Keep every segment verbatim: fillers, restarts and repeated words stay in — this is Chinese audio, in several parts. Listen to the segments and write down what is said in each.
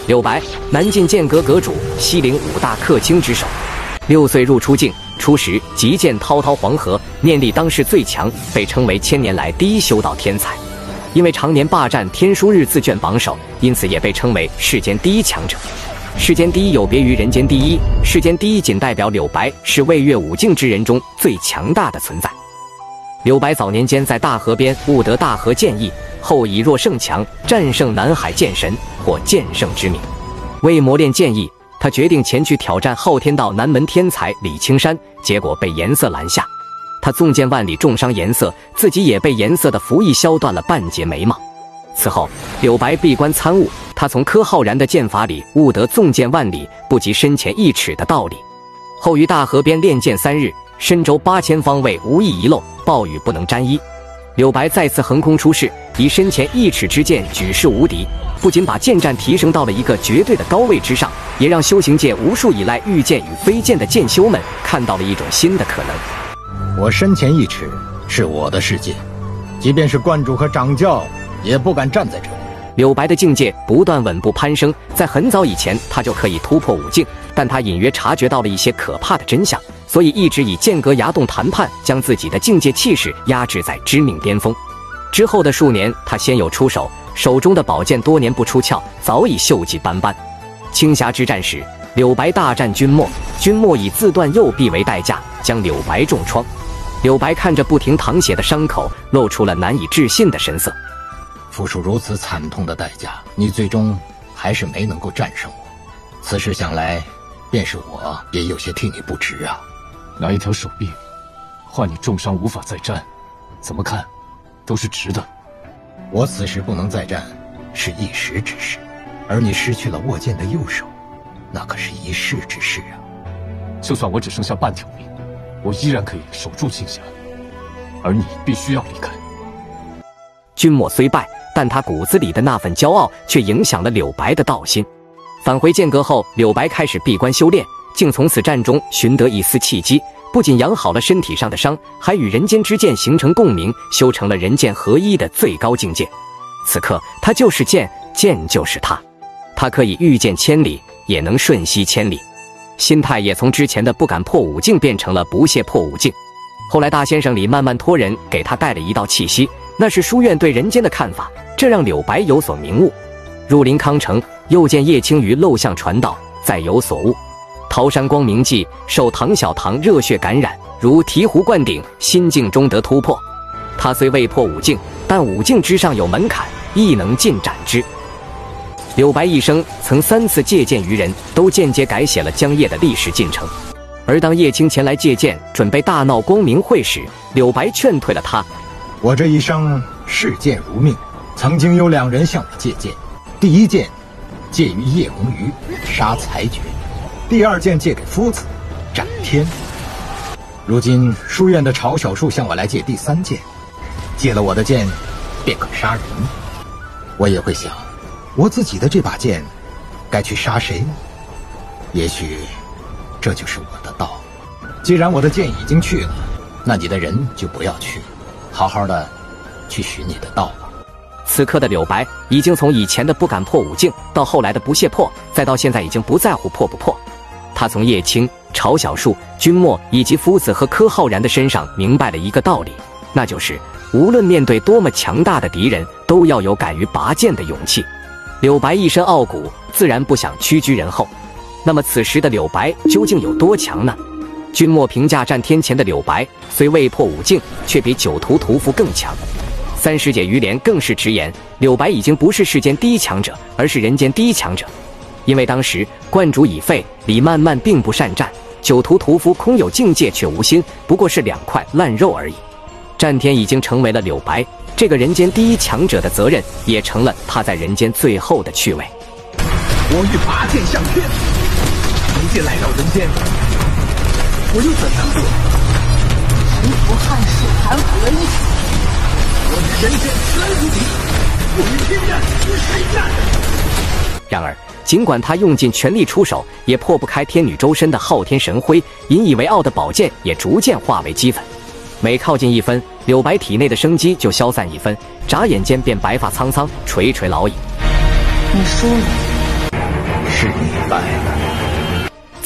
柳白，南晋剑阁阁主，西陵五大客卿之首。六岁入出境，初时即见滔滔黄河，念力当世最强，被称为千年来第一修道天才。因为常年霸占天书日字卷榜首，因此也被称为世间第一强者。世间第一有别于人间第一，世间第一仅代表柳白是位越五境之人中最强大的存在。柳白早年间在大河边悟得大河剑意，后以弱胜强，战胜南海剑神，获剑圣之名。为磨练剑意，他决定前去挑战昊天道南门天才李青山，结果被颜色拦下。他纵剑万里，重伤颜色，自己也被颜色的符意削断了半截眉毛。此后，柳白闭关参悟，他从柯浩然的剑法里悟得纵剑万里不及身前一尺的道理。后于大河边练剑三日，身周八千方位无一遗漏，暴雨不能沾衣。柳白再次横空出世，以身前一尺之剑举世无敌，不仅把剑战提升到了一个绝对的高位之上，也让修行界无数以来御剑与飞剑的剑修们看到了一种新的可能。 我身前一尺是我的世界，即便是观主和掌教也不敢站在这里。 柳白的境界不断稳步攀升，在很早以前他就可以突破五境，但他隐约察觉到了一些可怕的真相，所以一直以剑阁崖洞谈判将自己的境界气势压制在致命巅峰。之后的数年，他先有出手，手中的宝剑多年不出鞘，早已锈迹斑斑。青霞之战时，柳白大战君莫，君莫以自断右臂为代价，将柳白重创。柳白看着不停淌血的伤口，露出了难以置信的神色。 付出如此惨痛的代价，你最终还是没能够战胜我。此时想来，便是我也有些替你不值啊。 拿一条手臂换你重伤无法再战，怎么看都是值的。 我此时不能再战，是一时之事，而你失去了握剑的右手，那可是一世之事啊。 就算我只剩下半条命，我依然可以守住青霞，而你必须要离开。 君莫虽败，但他骨子里的那份骄傲却影响了柳白的道心。返回剑阁后，柳白开始闭关修炼，竟从此战中寻得一丝契机，不仅养好了身体上的伤，还与人间之剑形成共鸣，修成了人剑合一的最高境界。此刻他就是剑，剑就是他，他可以御剑千里，也能瞬息千里。心态也从之前的不敢破五境变成了不屑破五境。后来大先生李慢慢托人给他带了一道气息，那是书院对人间的看法，这让柳白有所明悟。入临康城，又见叶青于陋巷传道，再有所悟。桃山光明记，受唐小唐热血感染，如醍醐灌顶，心境中得突破。他虽未破五境，但五境之上有门槛，亦能尽展之。柳白一生曾三次借剑于人，都间接改写了江夜的历史进程。而当叶青前来借剑，准备大闹光明会时，柳白劝退了他。 我这一生视剑如命，曾经有两人向我借剑，第一剑借于叶红鱼，杀裁决；第二剑借给夫子，斩天。如今书院的曹小树向我来借第三剑，借了我的剑，便可杀人。我也会想，我自己的这把剑，该去杀谁？也许，这就是我的道。既然我的剑已经去了，那你的人就不要去，好好的去寻你的道吧。 此刻的柳白已经从以前的不敢破五境，到后来的不屑破，再到现在已经不在乎破不破。他从叶青、曹小树、君莫以及夫子和柯浩然的身上明白了一个道理，那就是无论面对多么强大的敌人，都要有敢于拔剑的勇气。柳白一身傲骨，自然不想屈居人后。那么此时的柳白究竟有多强呢？君莫评价战天前的柳白，虽未破五境，却比九屠屠夫更强。三师姐于莲更是直言，柳白已经不是世间第一强者，而是人间第一强者。因为当时观主已废，李漫漫并不善战，九屠屠夫空有境界却无心，不过是两块烂肉而已。战天已经成为了柳白这个人间第一强者的责任，也成了他在人间最后的趣味。 我欲拔剑向天，凭借来到人间，我又怎能做？ 神符汉世谈何意？ 我与人间死无敌，我与天战与谁战？ 然而尽管他用尽全力出手，也破不开天女周身的昊天神辉，引以为傲的宝剑也逐渐化为齑粉。每靠近一分，柳白体内的生机就消散一分，眨眼间便白发苍苍，垂垂老矣。 你输了。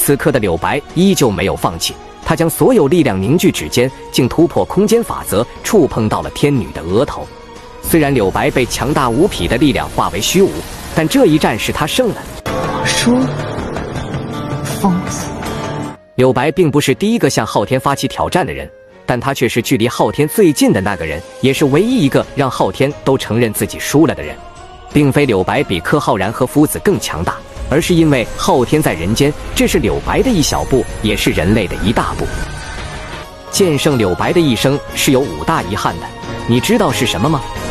此刻的柳白依旧没有放弃，他将所有力量凝聚指尖，竟突破空间法则，触碰到了天女的额头。虽然柳白被强大无匹的力量化为虚无，但这一战是他胜了。 我输了，疯子。 柳白并不是第一个向昊天发起挑战的人，但他却是距离昊天最近的那个人，也是唯一一个让昊天都承认自己输了的人。并非柳白比柯浩然和夫子更强大，而是因为昊天在人间，这是柳白的一小步，也是人类的一大步。剑圣柳白的一生是有五大遗憾的，你知道是什么吗？